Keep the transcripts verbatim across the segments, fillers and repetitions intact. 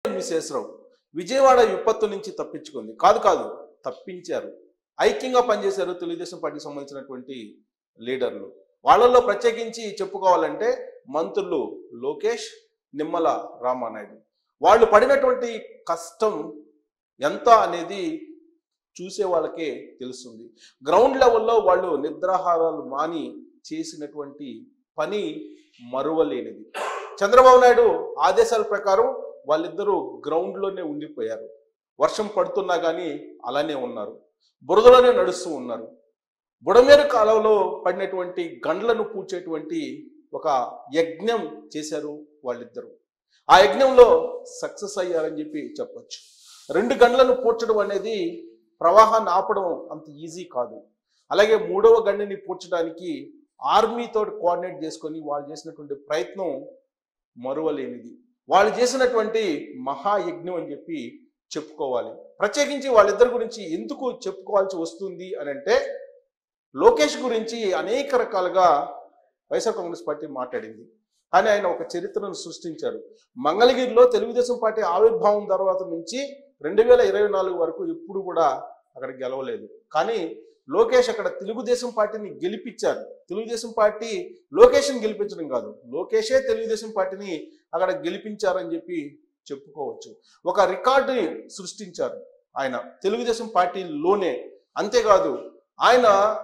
విశ్వేశ్వరరావు విజయవాడ విపత్తు నుంచి తప్పించుకుంది. కాదు కాదు తప్పించారు. ఐక్యంగా పనిచేశారు తెలుగుదేశం పార్టీకి సంబంధించినటువంటి లీడర్లు. వాళ్ళల్లో ప్రత్యేకించి చెప్పుకోవాలంటే మంత్రులు లోకేష్, నిమ్మల రామానాయుడు. వాళ్ళు పడినటువంటి కష్టం ఎంత అనేది చూసే వాళ్ళకే తెలుస్తుంది. గ్రౌండ్ లెవెల్లో వాళ్ళు నిద్రాహారాలు మాని చేసినటువంటి పని మరువలేనిది. చంద్రబాబు నాయుడు ఆదేశాల ప్రకారం వాళ్ళిద్దరూ గ్రౌండ్లోనే ఉండిపోయారు. వర్షం పడుతున్నా కానీ అలానే ఉన్నారు, బురదలోనే నడుస్తూ ఉన్నారు. బుడమేరు కాలంలో పడినటువంటి గండ్లను పూడ్చేటువంటి ఒక యజ్ఞం చేశారు వాళ్ళిద్దరూ. ఆ యజ్ఞంలో సక్సెస్ అయ్యారని చెప్పి చెప్పొచ్చు. రెండు గండ్లను పూడ్చడం అనేది ప్రవాహాన్ని ఆపడం అంత ఈజీ కాదు. అలాగే మూడవ గండిని పూడ్చడానికి ఆర్మీతో కోఆర్డినేట్ చేసుకొని వాళ్ళు చేసినటువంటి ప్రయత్నం మరువలేనిది. వాళ్ళు చేసినటువంటి మహాయజ్ఞం అని చెప్పి చెప్పుకోవాలి. ప్రత్యేకించి వాళ్ళిద్దరి గురించి ఎందుకు చెప్పుకోవాల్సి వస్తుంది అని అంటే, లోకేష్ గురించి అనేక రకాలుగా వైఎస్ఆర్ కాంగ్రెస్ పార్టీ మాట్లాడింది. కానీ ఆయన ఒక చరిత్రను సృష్టించారు. మంగళగిరిలో తెలుగుదేశం పార్టీ ఆవిర్భావం తర్వాత నుంచి రెండు వేల ఇరవై నాలుగు వరకు ఎప్పుడు కూడా అక్కడ గెలవలేదు. కానీ లోకేష్ అక్కడ తెలుగుదేశం పార్టీని గెలిపించారు. తెలుగుదేశం పార్టీ లోకేష్ని గెలిపించడం కాదు, లోకేషే తెలుగుదేశం పార్టీని అక్కడ గెలిపించారని చెప్పి చెప్పుకోవచ్చు. ఒక రికార్డుని సృష్టించారు ఆయన తెలుగుదేశం పార్టీలోనే. అంతేకాదు ఆయన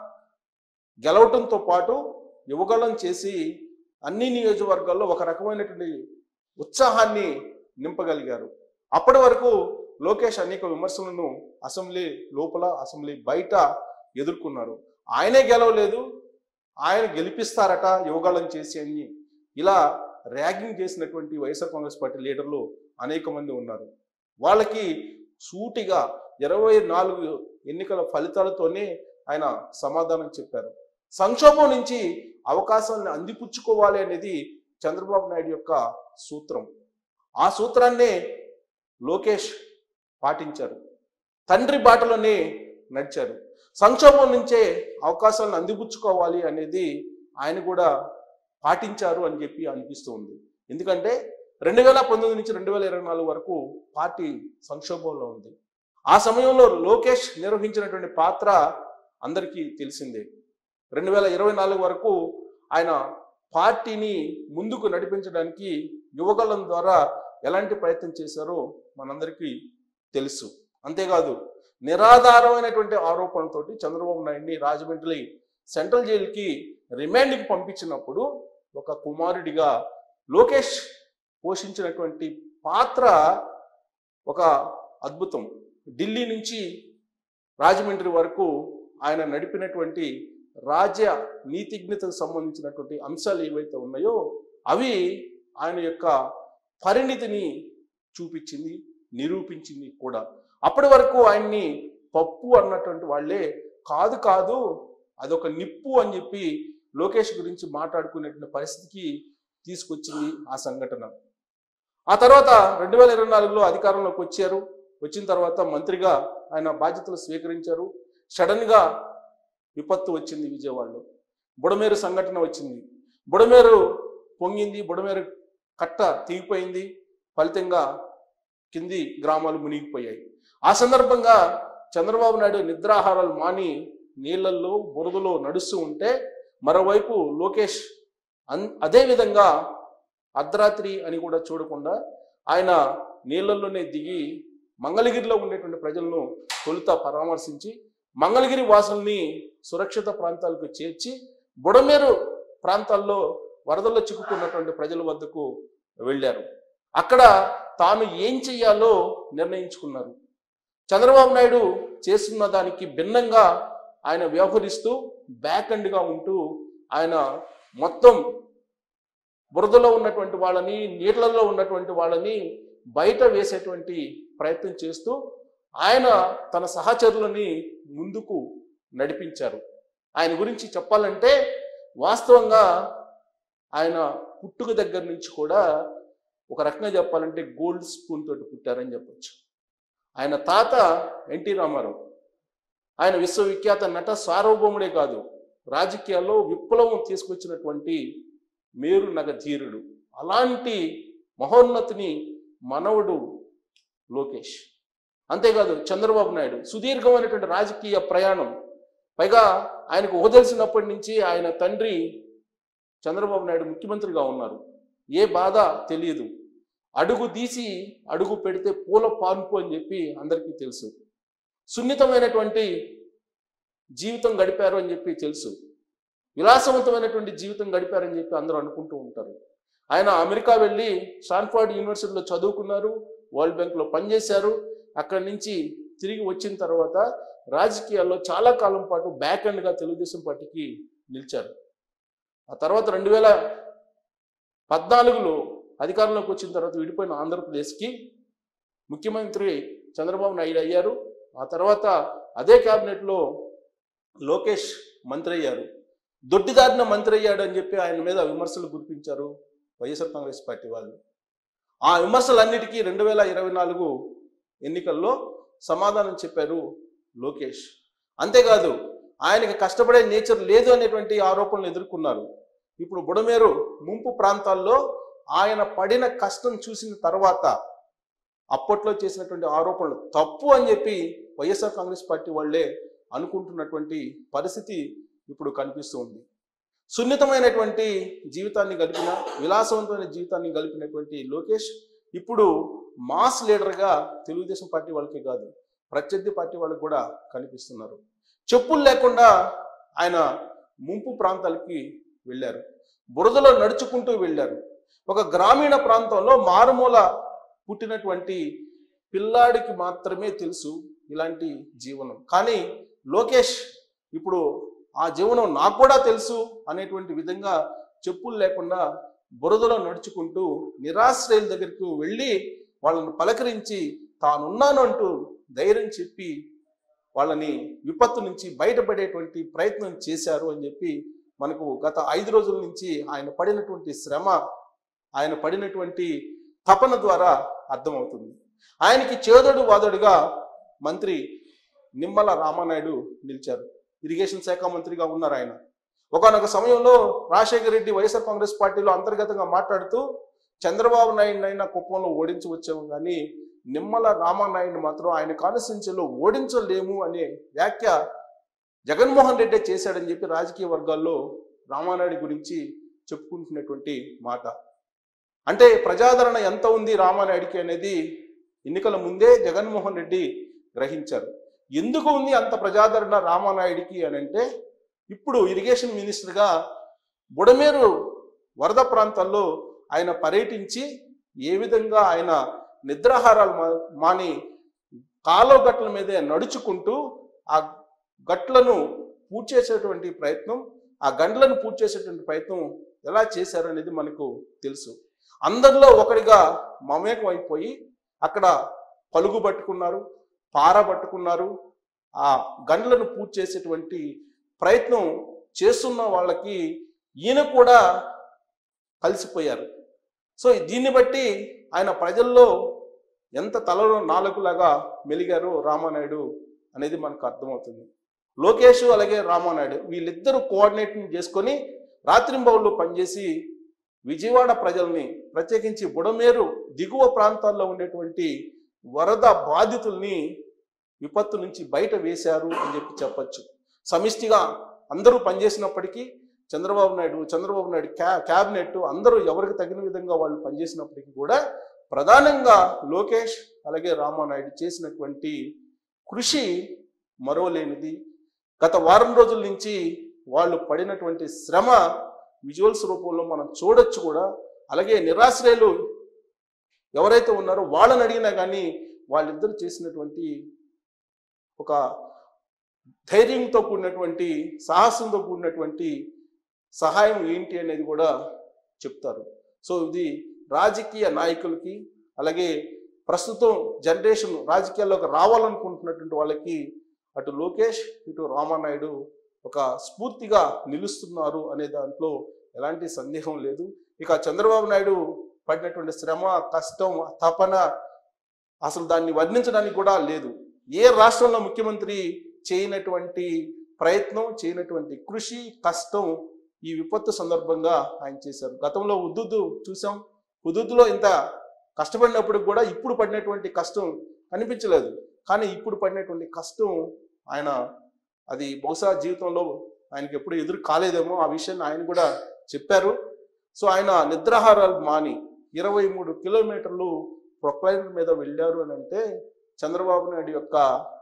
గెలవటంతో పాటు యువగళం చేసి అన్ని నియోజకవర్గాల్లో ఒక రకమైనటువంటి ఉత్సాహాన్ని నింపగలిగారు. అప్పటి వరకు లోకేష్ అనేక విమర్శలను అసెంబ్లీ లోపల అసెంబ్లీ బయట ఎదుర్కొన్నారు. ఆయనే గెలవలేదు, ఆయన గెలిపిస్తారట యువగళం చేసి అని ఇలా ర్యాగింగ్ చేసినటువంటి వైఎస్ఆర్ కాంగ్రెస్ పార్టీ లీడర్లు అనేక మంది ఉన్నారు. వాళ్ళకి సూటిగా ఇరవై నాలుగు ఎన్నికల ఫలితాలతోనే ఆయన సమాధానం చెప్పారు. సంక్షోభం నుంచి అవకాశాలను అందిపుచ్చుకోవాలి అనేది చంద్రబాబు నాయుడు యొక్క సూత్రం. ఆ సూత్రాన్నే లోకేష్ పాటించారు. తండ్రి బాటలోనే నడిచారు. సంక్షోభం నుంచే అవకాశాలను అందిపుచ్చుకోవాలి అనేది ఆయన కూడా పాటించారు అని చెప్పి అనిపిస్తూ ఉంది. ఎందుకంటే రెండు వేల పంతొమ్మిది నుంచి రెండు వేల ఇరవై నాలుగు వరకు పార్టీ సంక్షోభంలో ఉంది. ఆ సమయంలో లోకేష్ నిర్వహించినటువంటి పాత్ర అందరికీ తెలిసిందే. రెండు వేల ఇరవై నాలుగు వరకు ఆయన పార్టీని ముందుకు నడిపించడానికి యువగళం ద్వారా ఎలాంటి ప్రయత్నం చేశారో మనందరికీ తెలుసు. అంతేకాదు నిరాధారమైనటువంటి ఆరోపణలతోటి చంద్రబాబు నాయుడిని రాజమండ్రి సెంట్రల్ జైలుకి రిమాండ్కి పంపించినప్పుడు ఒక కుమారుడిగా లోకేష్ పోషించినటువంటి పాత్ర ఒక అద్భుతం. ఢిల్లీ నుంచి రాజమండ్రి వరకు ఆయన నడిపినటువంటి రాజ్య నీతిజ్ఞతకు సంబంధించినటువంటి అంశాలు ఏవైతే ఉన్నాయో అవి ఆయన యొక్క పరిణితిని చూపించింది, నిరూపించింది కూడా. అప్పటి వరకు ఆయన్ని పప్పు అన్నటువంటి వాళ్ళే కాదు కాదు అదొక నిప్పు అని చెప్పి లోకేష్ గురించి మాట్లాడుకునేటువంటి పరిస్థితికి తీసుకొచ్చింది ఆ సంఘటన. ఆ తర్వాత రెండు వేల ఇరవై నాలుగులో అధికారంలోకి వచ్చారు. వచ్చిన తర్వాత మంత్రిగా ఆయన బాధ్యతలు స్వీకరించారు. సడన్గా విపత్తు వచ్చింది విజయవాడలో. బుడమేరు సంఘటన వచ్చింది. బుడమేరు పొంగింది, బుడమేరు కట్ట తెగిపోయింది. ఫలితంగా కింది గ్రామాలు మునిగిపోయాయి. ఆ సందర్భంగా చంద్రబాబు నాయుడు నిద్రాహారాలు మాని నీళ్లలో బురదలో నడుస్తూ ఉంటే, మరోవైపు లోకేష్ అన్ అదేవిధంగా అర్ధరాత్రి అని కూడా చూడకుండా ఆయన నీళ్లలోనే దిగి మంగళగిరిలో ఉండేటువంటి ప్రజలను తొలుత పరామర్శించి మంగళగిరి వాసుల్ని సురక్షిత ప్రాంతాలకు చేర్చి బుడమేరు ప్రాంతాల్లో వరదల్లో చిక్కుకున్నటువంటి ప్రజల వద్దకు వెళ్ళారు. అక్కడ తాను ఏం చెయ్యాలో నిర్ణయించుకున్నారు. చంద్రబాబు నాయుడు చేస్తున్న దానికి భిన్నంగా ఆయన వ్యవహరిస్తూ బ్యాక్ అండ్గా ఉంటూ ఆయన మొత్తం బురదలో ఉన్నటువంటి వాళ్ళని, నీళ్లలో ఉన్నటువంటి వాళ్ళని బయట వేసేటువంటి ప్రయత్నం చేస్తూ ఆయన తన సహచరులని ముందుకు నడిపించారు. ఆయన గురించి చెప్పాలంటే వాస్తవంగా ఆయన పుట్టుక దగ్గర నుంచి కూడా ఒక రకంగా చెప్పాలంటే గోల్డ్ స్పూన్ తోటి పుట్టారని చెప్పచ్చు. ఆయన తాత ఎన్టీ రామారావు ఆయన విశ్వవిఖ్యాత నట సార్వభౌముడే కాదు, రాజకీయాల్లో విప్లవం తీసుకొచ్చినటువంటి మేరు నగ ధీరుడు. అలాంటి మహోన్నతిని మనవడు లోకేష్. అంతేకాదు చంద్రబాబు నాయుడు సుదీర్ఘమైనటువంటి రాజకీయ ప్రయాణం, పైగా ఆయనకు ఊహదలిసినప్పటి నుంచి ఆయన తండ్రి చంద్రబాబు నాయుడు ముఖ్యమంత్రిగా ఉన్నారు. ఏ బాధ తెలియదు. అడుగు తీసి అడుగు పెడితే పూల పాన్పు అని చెప్పి అందరికీ తెలుసు. సున్నితమైనటువంటి జీవితం గడిపారు అని చెప్పి తెలుసు. విలాసవంతమైనటువంటి జీవితం గడిపారని చెప్పి అందరూ అనుకుంటూ ఉంటారు. ఆయన అమెరికా వెళ్ళి స్టాన్ఫర్డ్ యూనివర్సిటీలో చదువుకున్నారు, వరల్డ్ బ్యాంక్లో పనిచేశారు. అక్కడి నుంచి తిరిగి వచ్చిన తర్వాత రాజకీయాల్లో చాలా కాలం పాటు బ్యాక్ ఎండ్గా తెలుగుదేశం పార్టీకి నిలిచారు. ఆ తర్వాత రెండు వేల పద్నాలుగులో అధికారంలోకి వచ్చిన తర్వాత విడిపోయిన ఆంధ్రప్రదేశ్కి ముఖ్యమంత్రి చంద్రబాబు నాయుడు అయ్యారు. ఆ తర్వాత అదే క్యాబినెట్లో లోకేష్ మంత్రి అయ్యారు. దొడ్డిదారిన మంత్రి అయ్యాడు అని చెప్పి ఆయన మీద విమర్శలు గుర్తించారు వైఎస్ఆర్ కాంగ్రెస్ పార్టీ వాళ్ళు. ఆ విమర్శలన్నిటికీ రెండు వేల ఇరవై నాలుగు ఎన్నికల్లో సమాధానం చెప్పారు లోకేష్. అంతేకాదు ఆయనకి కష్టపడే నేచర్ లేదు అనేటువంటి ఆరోపణలు ఎదుర్కొన్నారు. ఇప్పుడు బుడమేరు ముంపు ప్రాంతాల్లో ఆయన పడిన కష్టం చూసిన తర్వాత అప్పట్లో చేసినటువంటి ఆరోపణలు తప్పు అని చెప్పి వైఎస్ఆర్ కాంగ్రెస్ పార్టీ వాళ్ళే అనుకుంటున్నటువంటి పరిస్థితి ఇప్పుడు కనిపిస్తూ ఉంది. సున్నితమైనటువంటి జీవితాన్ని గడిపిన, విలాసవంతమైన జీవితాన్ని గడిపినటువంటి లోకేష్ ఇప్పుడు మాస్ లీడర్గా తెలుగుదేశం పార్టీ వాళ్ళకే కాదు ప్రత్యర్థి పార్టీ వాళ్ళకి కూడా కనిపిస్తున్నారు. చెప్పులు లేకుండా ఆయన ముంపు ప్రాంతాలకి వెళ్ళారు, బురదలో నడుచుకుంటూ వెళ్ళారు. ఒక గ్రామీణ ప్రాంతంలో మారుమూల పుట్టినటువంటి పిల్లాడికి మాత్రమే తెలుసు ఇలాంటి జీవనం. కానీ లోకేష్ ఇప్పుడు ఆ జీవనం నాకు కూడా తెలుసు అనేటువంటి విధంగా చెప్పులు లేకుండా బురదలో నడుచుకుంటూ నిరాశ్రయుల దగ్గరికి వెళ్ళి వాళ్ళని పలకరించి తానున్నాను అంటూ ధైర్యం చెప్పి వాళ్ళని విపత్తు నుంచి బయటపడేటువంటి ప్రయత్నం చేశారు అని చెప్పి మనకు గత ఐదు రోజుల నుంచి ఆయన పడినటువంటి శ్రమ, ఆయన పడినటువంటి తపన ద్వారా అర్థమవుతుంది. ఆయనకి చేదోడు వాదోడుగా మంత్రి నిమ్మల రామానాయుడు నిలిచారు. ఇరిగేషన్ శాఖ మంత్రిగా ఉన్నారు ఆయన. ఒకనొక సమయంలో రాజశేఖర రెడ్డి వైఎస్ఆర్ కాంగ్రెస్ పార్టీలో అంతర్గతంగా మాట్లాడుతూ చంద్రబాబు నాయుడునైనా కుప్పంలో ఓడించవచ్చాము కానీ నిమ్మల రామానాయుడు మాత్రం ఆయన కాన్స్టిట్యున్సీలో ఓడించలేము అనే వ్యాఖ్య జగన్మోహన్ రెడ్డి చేశాడని చెప్పి రాజకీయ వర్గాల్లో రామానాయుడు గురించి చెప్పుకుంటున్నటువంటి మాట. అంటే ప్రజాదరణ ఎంత ఉంది రామానాయుడికి అనేది ఎన్నికల ముందే జగన్మోహన్ రెడ్డి గ్రహించారు. ఎందుకు ఉంది అంత ప్రజాదరణ రామానాయుడికి అని అంటే, ఇప్పుడు ఇరిగేషన్ మినిస్టర్గా బుడమేరు వరద ప్రాంతాల్లో ఆయన పర్యటించి ఏ విధంగా ఆయన నిద్రాహారాలు మాని కాలువ గట్ల మీదే నడుచుకుంటూ ఆ గట్లను పూర్తి చేసేటువంటి ప్రయత్నం, ఆ గండ్లను పూర్తి చేసేటువంటి ప్రయత్నం ఎలా చేశారు అనేది మనకు తెలుసు. అందరిలో ఒకటిగా మమేకం అయిపోయి అక్కడ పలుగు పట్టుకున్నారు, పార పట్టుకున్నారు. ఆ గండ్లను పూర్తి చేసేటువంటి ప్రయత్నం చేస్తున్న వాళ్ళకి ఈయన కూడా కలిసిపోయారు. సో దీన్ని బట్టి ఆయన ప్రజల్లో ఎంత తలలో నాలుగులాగా మెలిగారో రామానాయుడు అనేది మనకు అర్థమవుతుంది. లోకేష్ అలాగే రామానాయుడు వీళ్ళిద్దరూ కోఆర్డినేటింగ్ చేసుకొని రాత్రింబవళ్ళు పనిచేసి విజయవాడ ప్రజల్ని, ప్రత్యేకించి బుడమేరు దిగువ ప్రాంతాల్లో ఉండేటువంటి వరద బాధితుల్ని విపత్తు నుంచి బయట వేశారు అని చెప్పి చెప్పచ్చు. సమిష్టిగా అందరూ పనిచేసినప్పటికీ చంద్రబాబు నాయుడు చంద్రబాబు నాయుడు క్యా క్యాబినెట్ అందరూ ఎవరికి తగిన విధంగా వాళ్ళు పనిచేసినప్పటికీ కూడా ప్రధానంగా లోకేష్ అలాగే రామానాయుడు చేసినటువంటి కృషి మరోలేనిది. గత వారం రోజుల నుంచి వాళ్ళు పడినటువంటి శ్రమ విజువల్స్ రూపంలో మనం చూడొచ్చు కూడా. అలాగే నిరాశ్రయులు ఎవరైతే ఉన్నారో వాళ్ళని అడిగినా కానీ వాళ్ళిద్దరూ చేసినటువంటి ఒక ధైర్యంతో కూడినటువంటి, సాహసంతో కూడినటువంటి సహాయం ఏంటి అనేది కూడా చెప్తారు. సో ఇది రాజకీయ నాయకులకి అలాగే ప్రస్తుతం జనరేషన్ రాజకీయాల్లోకి రావాలనుకుంటున్నటువంటి వాళ్ళకి అటు లోకేష్ ఇటు రామానాయుడు ఒక స్ఫూర్తిగా నిలుస్తున్నారు అనే దాంట్లో ఎలాంటి సందేహం లేదు. ఇక చంద్రబాబు నాయుడు పడినటువంటి శ్రమ, కష్టం, తపన అసలు దాన్ని వర్ణించడానికి కూడా లేదు. ఏ రాష్ట్రంలో ముఖ్యమంత్రి చేయనటువంటి ప్రయత్నం, చేయనటువంటి కృషి, కష్టం ఈ విపత్తు సందర్భంగా ఆయన చేశారు. గతంలో ఉద్దుద్దు చూసాం. ఉద్దుద్దులో ఇంత కష్టపడినప్పుడు కూడా ఇప్పుడు పడినటువంటి కష్టం కనిపించలేదు. కానీ ఇప్పుడు పడినటువంటి కష్టం ఆయన అది బహుశా జీవితంలో ఆయనకి ఎప్పుడు ఎదురు కాలేదేమో, ఆ విషయాన్ని ఆయన కూడా చెప్పారు. సో ఆయన నిద్రాహారాలు మాని ఇరవై మూడు కిలోమీటర్లు ప్రొక్లైన్ మీద వెళ్ళారు అని అంటే చంద్రబాబు నాయుడు యొక్క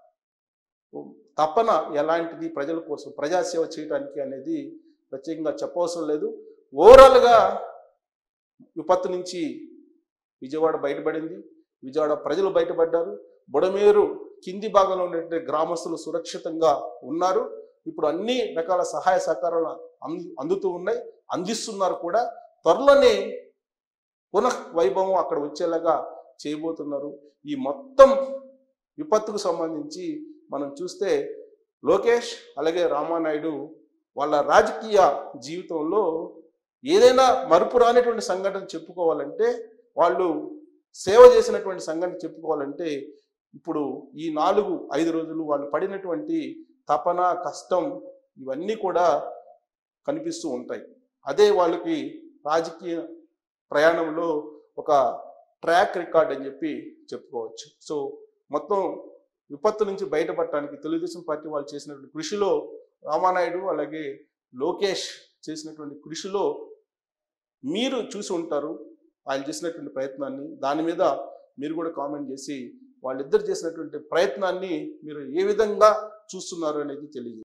తపన ఎలాంటిది, ప్రజల కోసం ప్రజాసేవ చేయడానికి అనేది ప్రత్యేకంగా చెప్పవసరం లేదు. ఓవరాల్గా విపత్తు నుంచి విజయవాడ బయటపడింది, విజయవాడ ప్రజలు బయటపడ్డారు. బుడమేరు కింది భాగంలో ఉన్నటువంటి గ్రామస్తులు సురక్షితంగా ఉన్నారు. ఇప్పుడు అన్ని రకాల సహాయ సహకారాలు అందు అందుతూ ఉన్నాయి, అందిస్తున్నారు కూడా. త్వరలోనే పునః వైభవం అక్కడ వచ్చేలాగా చేయబోతున్నారు. ఈ మొత్తం విపత్తుకు సంబంధించి మనం చూస్తే లోకేష్ అలాగే రామానాయుడు వాళ్ళ రాజకీయ జీవితంలో ఏదైనా మరుపు రానిటువంటి సంఘటన చెప్పుకోవాలంటే, వాళ్ళు సేవ చేసినటువంటి సంఘటన చెప్పుకోవాలంటే ఇప్పుడు ఈ నాలుగు ఐదు రోజులు వాళ్ళు పడినటువంటి తపన, కష్టం ఇవన్నీ కూడా కనిపిస్తూ ఉంటాయి. అదే వాళ్ళకి రాజకీయ ప్రయాణంలో ఒక ట్రాక్ రికార్డ్ అని చెప్పి చెప్పుకోవచ్చు. సో మొత్తం విపత్తు నుంచి బయటపడటానికి తెలుగుదేశం పార్టీ వాళ్ళు చేసినటువంటి కృషిలో, రామానాయుడు అలాగే లోకేష్ చేసినటువంటి కృషిలో మీరు చూసి ఉంటారు వాళ్ళు చేసినటువంటి ప్రయత్నాన్ని. దాని మీద మీరు కూడా కామెంట్ చేసి వాళ్ళిద్దరు చేసినటువంటి ప్రయత్నాన్ని మీరు ఏ విధంగా చూస్తున్నారు అనేది తెలియజేయండి.